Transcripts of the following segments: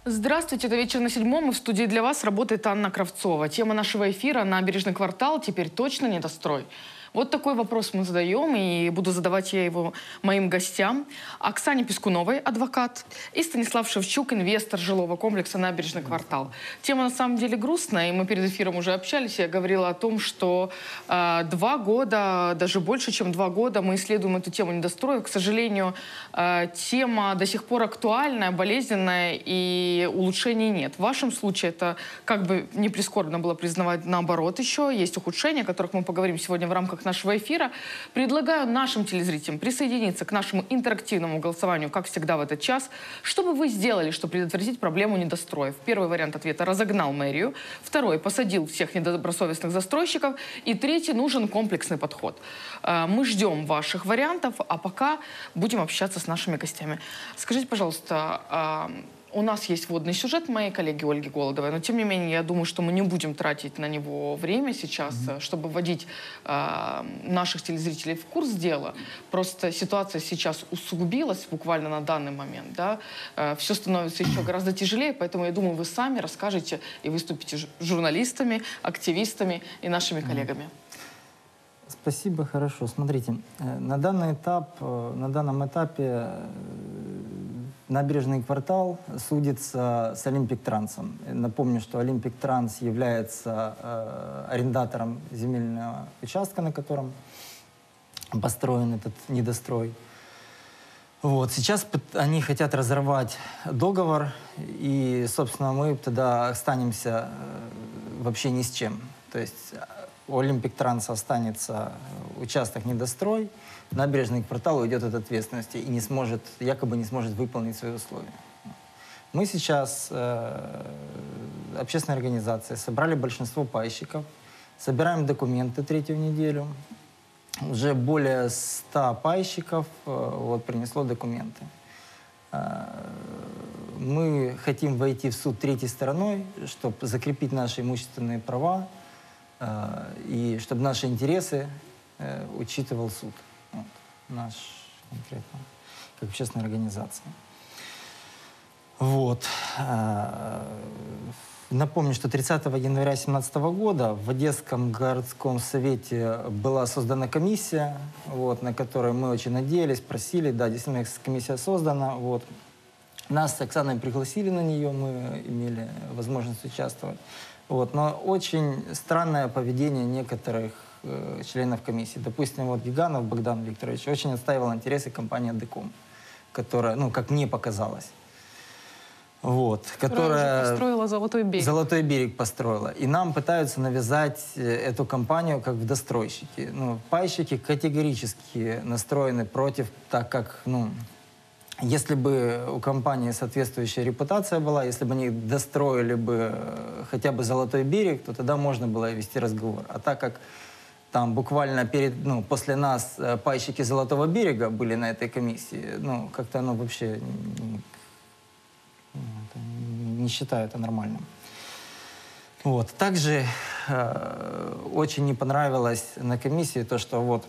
Здравствуйте, это «Вечер на седьмом», и в студии для вас работает Анна Кравцова. Тема нашего эфира — «Набережный квартал теперь точно недострой». Вот такой вопрос мы задаем, и буду задавать я его моим гостям. Оксане Пискуновой, адвокат, и Станислав Шевчук, инвестор жилого комплекса «Набережный квартал». Тема на самом деле грустная, и мы перед эфиром уже общались. Я говорила о том, что 2 года, даже больше, чем 2 года мы исследуем эту тему недостроев. К сожалению, тема до сих пор актуальная, болезненная, и улучшений нет. В вашем случае это, как бы не прискорбно было признавать, наоборот еще. Есть ухудшения, о которых мы поговорим сегодня в рамках нашего эфира. Предлагаю нашим телезрителям присоединиться к нашему интерактивному голосованию, как всегда в этот час. Что бы вы сделали, чтобы предотвратить проблему недостроев? Первый вариант ответа — разогнал мэрию. Второй — посадил всех недобросовестных застройщиков. И третий — нужен комплексный подход. Мы ждем ваших вариантов, а пока будем общаться с нашими гостями. Скажите, пожалуйста, у нас есть вводный сюжет моей коллеги Ольги Голодовой, но тем не менее я думаю, что мы не будем тратить на него время сейчас, чтобы вводить наших телезрителей в курс дела. Просто ситуация сейчас усугубилась буквально на данный момент, да? Все становится еще гораздо тяжелее, поэтому я думаю, вы сами расскажете и выступите журналистами, активистами и нашими коллегами. Спасибо, хорошо. Смотрите, на данном этапе «Набережный квартал» судится с «Олимпик Трансом». Напомню, что «Олимпик Транс» является арендатором земельного участка, на котором построен этот недострой. Вот. Сейчас они хотят разорвать договор, и, собственно, мы тогда останемся вообще ни с чем. То есть у «Олимпик Транса» останется участок недострой, «Набережный квартал» уйдет от ответственности и якобы не сможет выполнить свои условия. Мы сейчас, общественная организация, собрали большинство пайщиков, собираем документы 3-ю неделю. Уже более 100 пайщиков принесло документы. Мы хотим войти в суд 3-й стороной, чтобы закрепить наши имущественные права, и чтобы наши интересы учитывал суд. Вот, наш конкретно, как общественная организация. Вот. Напомню, что 30 января 2017 года в Одесском городском совете была создана комиссия, на которой мы очень надеялись, просили. Да, действительно, комиссия создана. Вот. Нас с Оксаной пригласили на нее, мы имели возможность участвовать. Вот. Но очень странное поведение некоторых членов комиссии. Допустим, Гиганов Богдан Викторович очень отстаивал интересы компании «Деком», которая, как мне показалось, которая построила «Золотой берег». «Золотой берег» построила. И нам пытаются навязать эту компанию как в достройщики. Пайщики категорически настроены против, так как, если бы у компании соответствующая репутация была, если бы они достроили бы хотя бы «Золотой берег», то тогда можно было вести разговор. А так как там буквально после нас пайщики «Золотого берега» были на этой комиссии, как-то оно вообще не считаю это нормальным. Вот. Также очень не понравилось на комиссии то, что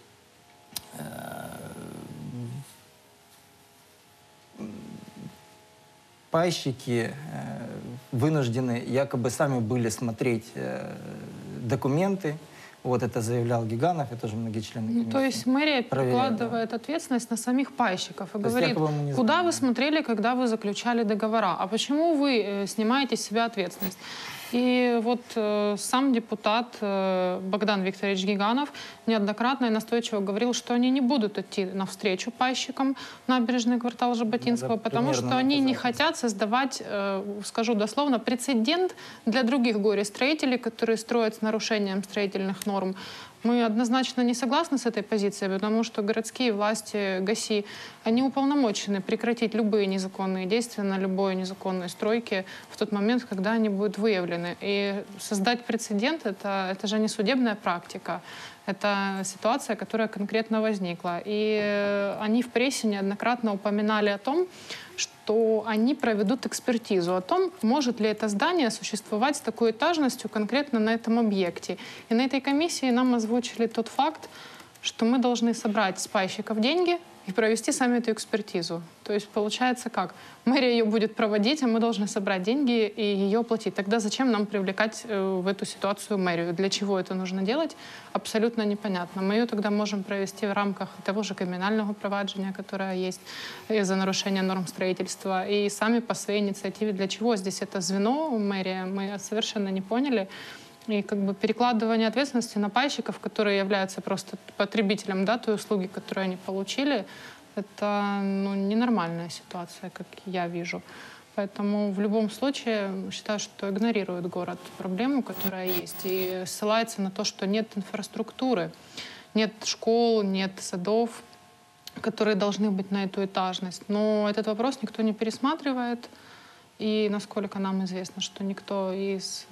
пайщики вынуждены якобы сами были смотреть документы. Это заявлял Гиганов, и тоже многие члены комиссии. То есть мэрия перекладывает ответственность на самих пайщиков и говорит, куда вы смотрели, когда вы заключали договора, а почему вы снимаете с себя ответственность? И сам депутат Богдан Викторович Гиганов неоднократно и настойчиво говорил, что они не будут идти навстречу пайщикам «Набережный квартал» Жаботинского, потому что они не хотят создавать, скажу дословно, прецедент для других горе-строителей, которые строят с нарушением строительных норм. Мы однозначно не согласны с этой позицией, потому что городские власти, ГАСИ, они уполномочены прекратить любые незаконные действия на любой незаконной стройке в тот момент, когда они будут выявлены. И создать прецедент — это же не судебная практика. Это ситуация, которая конкретно возникла. И они в прессе неоднократно упоминали о том, что они проведут экспертизу о том, может ли это здание существовать с такой этажностью конкретно на этом объекте. И на этой комиссии нам озвучили тот факт, что мы должны собрать с пайщиков деньги, и провести сами эту экспертизу. То есть получается как? Мэрия ее будет проводить, а мы должны собрать деньги и ее оплатить. Тогда зачем нам привлекать в эту ситуацию мэрию? Для чего это нужно делать? Абсолютно непонятно. Мы ее тогда можем провести в рамках того же криминального проваджения, которое есть за нарушение норм строительства, и сами по своей инициативе. Для чего здесь это звено мэрия, мы совершенно не поняли. И как бы перекладывание ответственности на пайщиков, которые являются просто потребителем, да, той услуги, которую они получили, это ненормальная ситуация, как я вижу. Поэтому в любом случае считаю, что игнорирует город проблему, которая есть, и ссылается на то, что нет инфраструктуры, нет школ, нет садов, которые должны быть на эту этажность. Но этот вопрос никто не пересматривает, и насколько нам известно, что никто из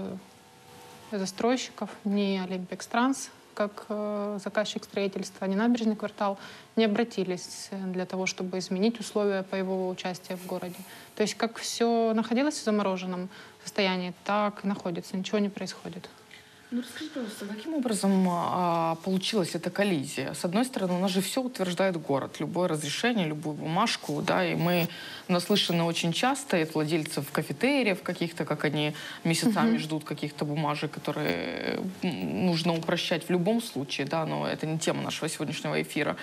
застройщиков, ни Олимпикстранс, как заказчик строительства, ни Набережный квартал не обратились для того, чтобы изменить условия по его участию в городе. То есть как все находилось в замороженном состоянии, так и находится, ничего не происходит. Ну, расскажите, пожалуйста, каким образом получилась эта коллизия? С одной стороны, у нас же все утверждает город. Любое разрешение, любую бумажку, да, и мы наслышаны очень часто от владельцев кафетериев каких-то, как они месяцами ждут каких-то бумажек, которые нужно упрощать в любом случае, да, но это не тема нашего сегодняшнего эфира.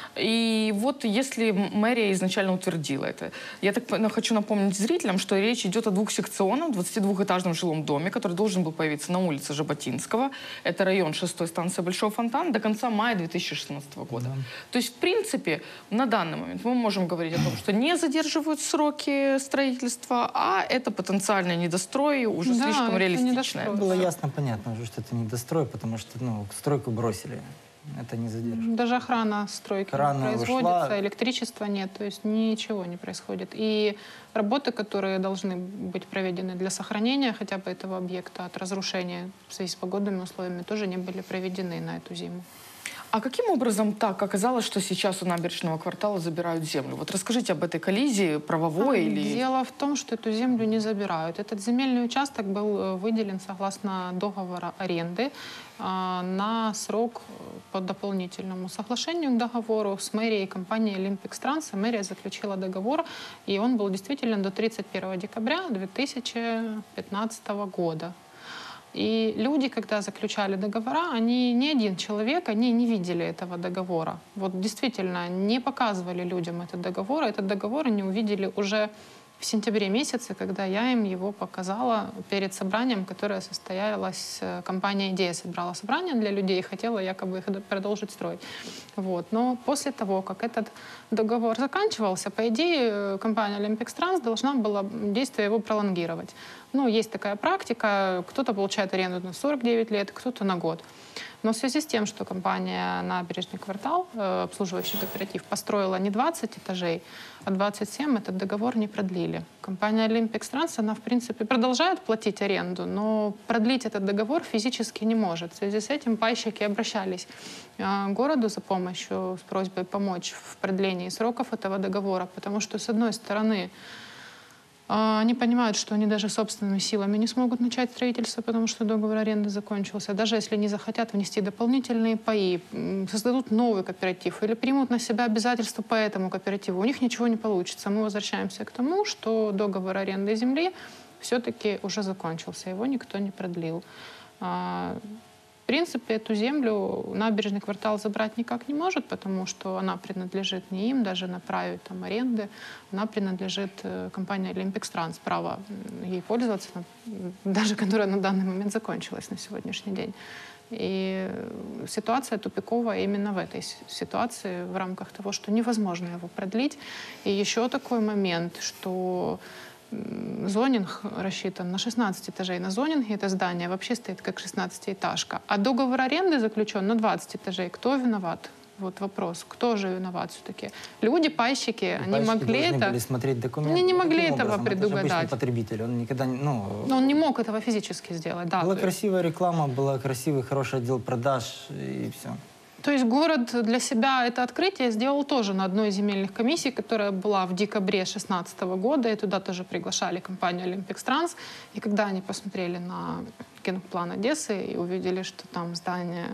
И вот если мэрия изначально утвердила это, я так хочу напомнить зрителям, что речь идет о двухсекционном 22-этажном жилом доме, который должен был появиться на улице Жаботинского. Это район 6-й станции Большого Фонтана до конца мая 2016 года. Да. То есть, в принципе, на данный момент мы можем говорить о том, что не задерживают сроки строительства, а это потенциальный недострой уже слишком реалистичное. Было ясно, понятно, что это недострой, потому что стройку бросили. Это не задерживает. Даже охрана стройки не производится, электричества нет, то есть ничего не происходит. И работы, которые должны быть проведены для сохранения хотя бы этого объекта от разрушения в связи с погодными условиями, тоже не были проведены на эту зиму. А каким образом так оказалось, что сейчас у Набережного квартала забирают землю? Вот расскажите об этой коллизии, правовой или... Дело в том, что эту землю не забирают. Этот земельный участок был выделен согласно договора аренды на срок по дополнительному соглашению к договору с мэрией и компанией «Олимпикстранс». Мэрия заключила договор, и он был действителен до 31 декабря 2015 года. И люди, когда заключали договора, они ни один человек, они не видели этого договора. Вот действительно не показывали людям этот договор. Этот договор они увидели уже в сентябре месяце, когда я им его показала перед собранием, которое состоялось, компания «Идея» собрала собрание для людей и хотела якобы их продолжить строить. Вот. Но после того, как этот договор заканчивался, по идее, компания «Олимпикстранс» должна была действие его пролонгировать. Ну, есть такая практика, кто-то получает аренду на 49 лет, кто-то на год. Но в связи с тем, что компания «Набережный квартал», обслуживающий кооператив, построила не 20 этажей, а 27, этот договор не продлили. Компания «Олимпикстранс», она, в принципе, продолжает платить аренду, но продлить этот договор физически не может. В связи с этим пайщики обращались к городу за помощью, с просьбой помочь в продлении сроков этого договора, потому что, с одной стороны, они понимают, что они даже собственными силами не смогут начать строительство, потому что договор аренды закончился. Даже если они захотят внести дополнительные паи, создадут новый кооператив или примут на себя обязательства по этому кооперативу, у них ничего не получится. Мы возвращаемся к тому, что договор аренды земли все-таки уже закончился, его никто не продлил. В принципе, эту землю Набережный квартал забрать никак не может, потому что она принадлежит не им, даже на праве там, аренды. Она принадлежит компании «Олимпикстранс», право ей пользоваться, даже которая на данный момент закончилась на сегодняшний день. И ситуация тупиковая именно в этой ситуации, в рамках того, что невозможно его продлить. И еще такой момент, что зонинг рассчитан на 16 этажей. На зонинге это здание вообще стоит как 16-этажка. А договор аренды заключен на 20 этажей. Кто виноват? Вот вопрос. Кто же виноват все-таки? Люди, пайщики, они могли это... Были смотреть документы. Они не могли этого предугадать. Это же потребитель. Он никогда не... Но он не мог этого физически сделать. Да, была красивая реклама, был красивый, хороший отдел продаж и все. То есть город для себя это открытие сделал тоже на одной из земельных комиссий, которая была в декабре 2016 года, и туда тоже приглашали компанию «Олимпикстранс». И когда они посмотрели на генплан Одессы и увидели, что там здание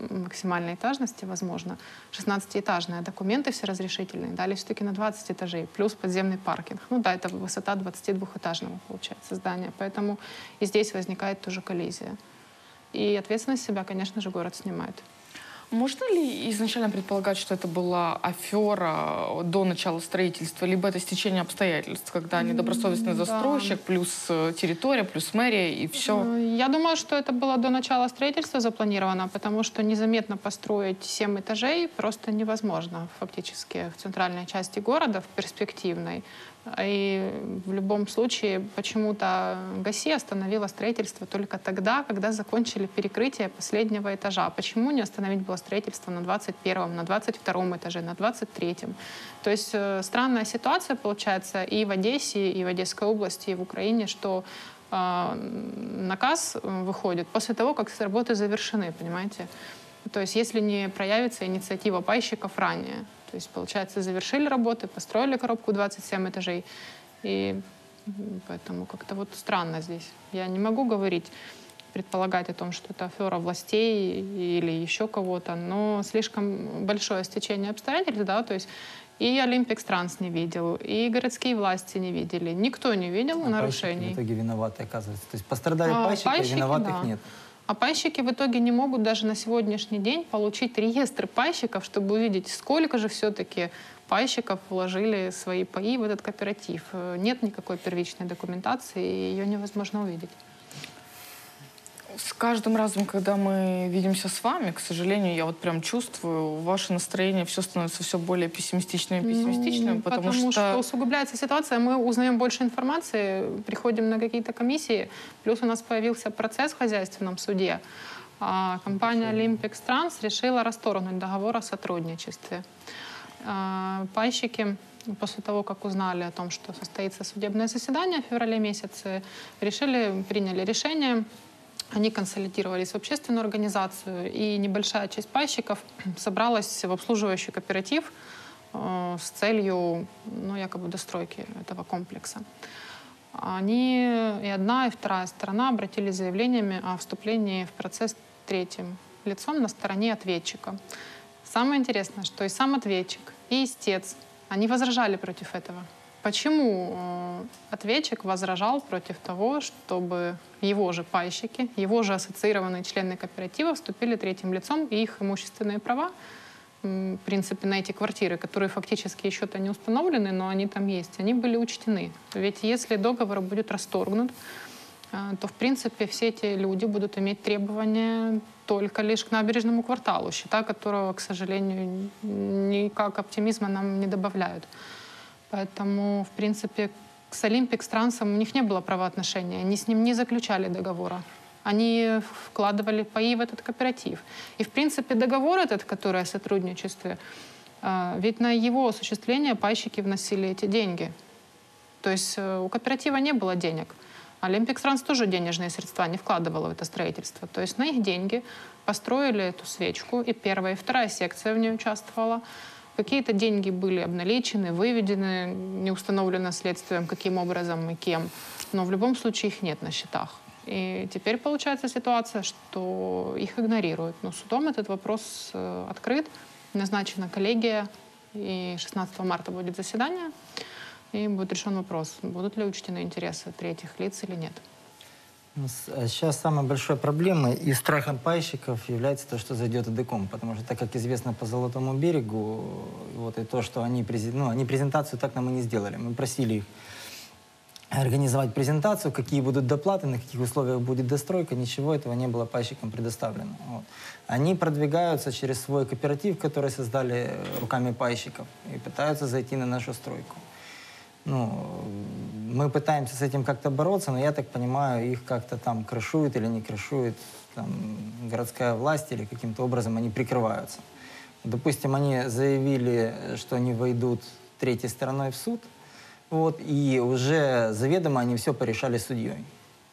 максимальной этажности, возможно, 16-этажная, документы все разрешительные, дали все-таки на 20 этажей, плюс подземный паркинг. Ну да, это высота 22-этажного, получается, здания. Поэтому и здесь возникает тоже коллизия. И ответственность себя, конечно же, город снимает. Можно ли изначально предполагать, что это была афера до начала строительства, либо это стечение обстоятельств, когда недобросовестный застройщик, плюс территория, плюс мэрия и все? Я думаю, что это было до начала строительства запланировано, потому что незаметно построить 7 этажей просто невозможно фактически в центральной части города, в перспективной. И в любом случае почему-то ГАСИ остановила строительство только тогда, когда закончили перекрытие последнего этажа. Почему не остановить было строительство на 21-м, на 22-м этаже, на 23-м? То есть странная ситуация получается и в Одессе, и в Одесской области, и в Украине, что наказ выходит после того, как работы завершены, понимаете? То есть если не проявится инициатива пайщиков ранее. То есть, получается, завершили работы, построили коробку 27 этажей. И поэтому как-то вот странно здесь. Я не могу говорить, предполагать о том, что это афера властей или еще кого-то, но слишком большое стечение обстоятельств, да, то есть и Олимпикс Транс не видел, и городские власти не видели. Никто не видел нарушений. Пайщики в итоге виноваты, оказывается. То есть пострадали пайщики, виноватых да. нет. А пайщики в итоге не могут даже на сегодняшний день получить реестр пайщиков, чтобы увидеть, сколько же все-таки пайщиков вложили свои паи в этот кооператив. Нет никакой первичной документации, и ее невозможно увидеть. С каждым разом, когда мы видимся с вами, к сожалению, я вот прям чувствую, ваше настроение все становится все более пессимистичным и пессимистичным, потому что усугубляется ситуация, мы узнаем больше информации, приходим на какие-то комиссии, плюс у нас появился процесс в хозяйственном суде. А компания Олимпикс Транс решила расторгнуть договор о сотрудничестве. Пайщики после того, как узнали о том, что состоится судебное заседание в феврале месяце, приняли решение. Они консолидировались в общественную организацию, и небольшая часть пайщиков собралась в обслуживающий кооператив с целью, якобы достройки этого комплекса. Они, и одна, и вторая сторона, обратились с заявлениями о вступлении в процесс третьим лицом на стороне ответчика. Самое интересное, что и сам ответчик, и истец, они возражали против этого. Почему ответчик возражал против того, чтобы его же пайщики, его же ассоциированные члены кооператива вступили третьим лицом, и их имущественные права, в принципе, на эти квартиры, которые фактически еще-то не установлены, но они там есть, они были учтены. Ведь если договор будет расторгнут, то, в принципе, все эти люди будут иметь требования только лишь к набережному кварталу, счета которого, к сожалению, никак оптимизма нам не добавляют. Поэтому, в принципе, с Олимпикс Трансом у них не было правоотношения. Они с ним не заключали договора. Они вкладывали паи в этот кооператив. И, в принципе, договор этот, который о сотрудничестве, ведь на его осуществление пайщики вносили эти деньги. То есть у кооператива не было денег. Олимпикс Транс тоже денежные средства не вкладывала в это строительство. То есть на их деньги построили эту свечку, и первая, и вторая секция в ней участвовала. Какие-то деньги были обналичены, выведены, не установлено следствием, каким образом и кем. Но в любом случае их нет на счетах. И теперь получается ситуация, что их игнорируют. Но судом этот вопрос открыт. Назначена коллегия, и 16 марта будет заседание. И будет решен вопрос, будут ли учтены интересы третьих лиц или нет. Сейчас самой большой проблемой и страхом пайщиков является то, что зайдет АДКОМ, потому что, так как известно по Золотому берегу, и то, что они презентацию так нам и не сделали. Мы просили их организовать презентацию, какие будут доплаты, на каких условиях будет достройка, ничего этого не было пайщикам предоставлено. Они продвигаются через свой кооператив, который создали руками пайщиков, и пытаются зайти на нашу стройку. Мы пытаемся с этим как-то бороться, но я так понимаю, их как-то там крышуют или не крышуют городская власть, или каким-то образом они прикрываются. Допустим, они заявили, что они войдут третьей стороной в суд, и уже заведомо они все порешали с судьей.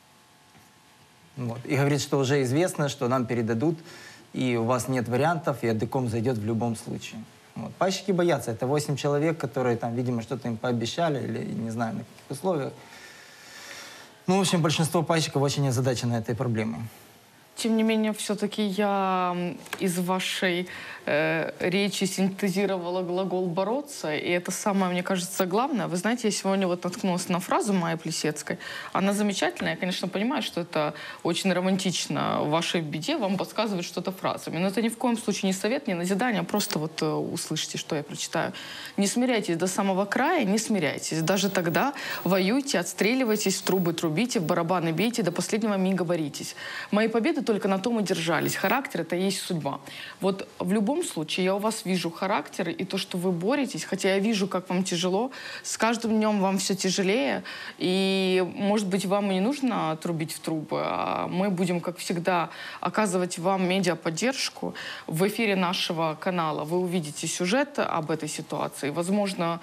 И говорит, что уже известно, что нам передадут, и у вас нет вариантов, и АДКОМ зайдет в любом случае. Пайщики боятся. Это 8 человек, которые там, видимо, что-то им пообещали, или не знаю, на каких условиях. В общем, большинство пайщиков очень озадачено этой проблемой. Тем не менее, все-таки я из вашей речи синтезировала глагол «бороться», и это самое, мне кажется, главное. Вы знаете, я сегодня вот наткнулась на фразу Майи Плисецкой. Она замечательная. Я, конечно, понимаю, что это очень романтично в вашей беде вам подсказывать что-то фразами. Но это ни в коем случае не совет, не назидание. Просто вот услышите, что я прочитаю. Не смиряйтесь до самого края, не смиряйтесь. Даже тогда воюйте, отстреливайтесь, в трубы трубите, в барабаны бейте, до последнего мига боритесь. Мои победы только на том и держались. Характер — это и есть судьба. Вот в любом случае я у вас вижу характер и то, что вы боретесь, хотя я вижу, как вам тяжело. С каждым днем вам все тяжелее. И, может быть, вам и не нужно трубить в трубы, а мы будем, как всегда, оказывать вам медиаподдержку. В эфире нашего канала вы увидите сюжет об этой ситуации. Возможно,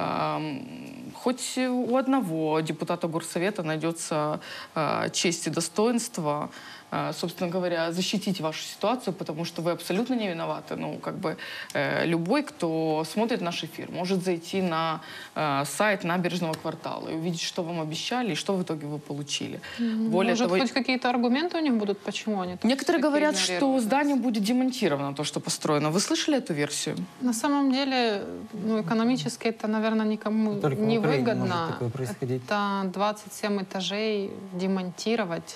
хоть у одного депутата Горсовета найдется честь и достоинство, собственно говоря, защитить вашу ситуацию, потому что вы абсолютно не виноваты. Ну, как бы любой, кто смотрит наш эфир, может зайти на сайт Набережного квартала и увидеть, что вам обещали и что в итоге вы получили. Более того, хоть какие-то аргументы у них будут, почему они так некоторые говорят, что здание будет демонтировано, то, что построено. Вы слышали эту версию? На самом деле, ну, экономически это, наверное, никому не выгодно. Это 27 этажей демонтировать.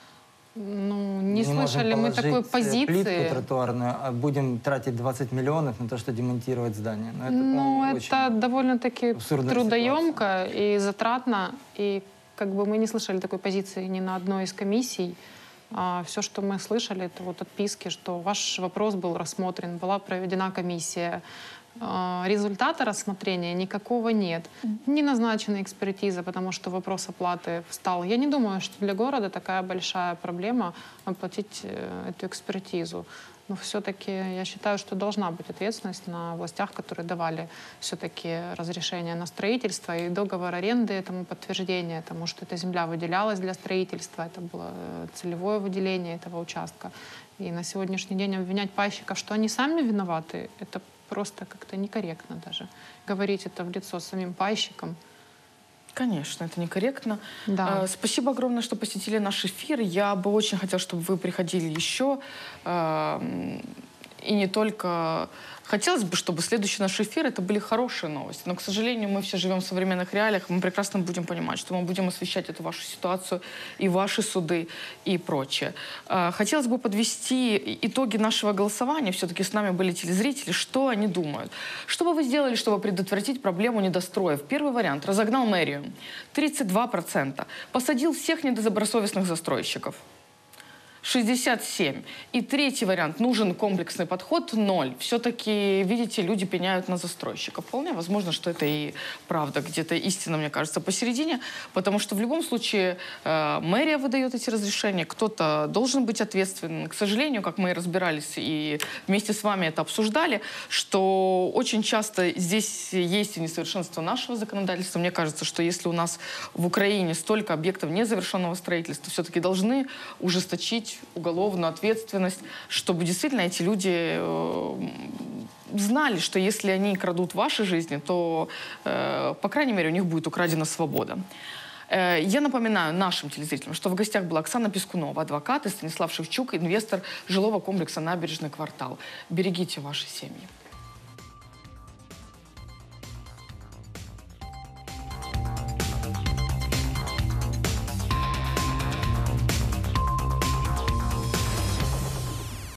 Ну, не слышали мы такой позиции. Плитку тротуарную, а будем тратить 20 миллионов на то, что демонтировать здание. Ну, это довольно-таки трудоемко и затратно. И как бы мы не слышали такой позиции ни на одной из комиссий. Все, что мы слышали, это вот отписки, что ваш вопрос был рассмотрен, была проведена комиссия. Результата рассмотрения никакого нет. Не назначена экспертиза, потому что вопрос оплаты встал. Я не думаю, что для города такая большая проблема оплатить эту экспертизу. Но все-таки я считаю, что должна быть ответственность на властях, которые давали все-таки разрешение на строительство и договор аренды этому подтверждение, тому, что эта земля выделялась для строительства, это было целевое выделение этого участка. И на сегодняшний день обвинять пайщиков, что они сами виноваты, это просто как-то некорректно даже. Говорить это в лицо самим пайщикам. Конечно, это некорректно. Да. Спасибо огромное, что посетили наш эфир. Я бы очень хотела, чтобы вы приходили еще. И не только... Хотелось бы, чтобы следующий наш эфир это были хорошие новости. Но, к сожалению, мы все живем в современных реалиях. Мы прекрасно будем понимать, что мы будем освещать эту вашу ситуацию, и ваши суды, и прочее. Хотелось бы подвести итоги нашего голосования. Все-таки с нами были телезрители. Что они думают? Что бы вы сделали, чтобы предотвратить проблему недостроев? Первый вариант. Разогнал мэрию. 32%. Посадил всех недобросовестных застройщиков. 67. И третий вариант. Нужен комплексный подход. 0. Все-таки, видите, люди пеняют на застройщика. Вполне возможно, что это и правда. Где-то истина, мне кажется, посередине. Потому что в любом случае мэрия выдает эти разрешения. Кто-то должен быть ответственен. К сожалению, как мы и разбирались и вместе с вами это обсуждали, что очень часто здесь есть и несовершенство нашего законодательства. Мне кажется, что если у нас в Украине столько объектов незавершенного строительства, все-таки должны ужесточить уголовную ответственность, чтобы действительно эти люди знали, что если они крадут ваши жизни, то, по крайней мере, у них будет украдена свобода. Я напоминаю нашим телезрителям, что в гостях была Оксана Пискунова, адвокат, и Станислав Шевчук, инвестор жилого комплекса «Набережный квартал». Берегите ваши семьи.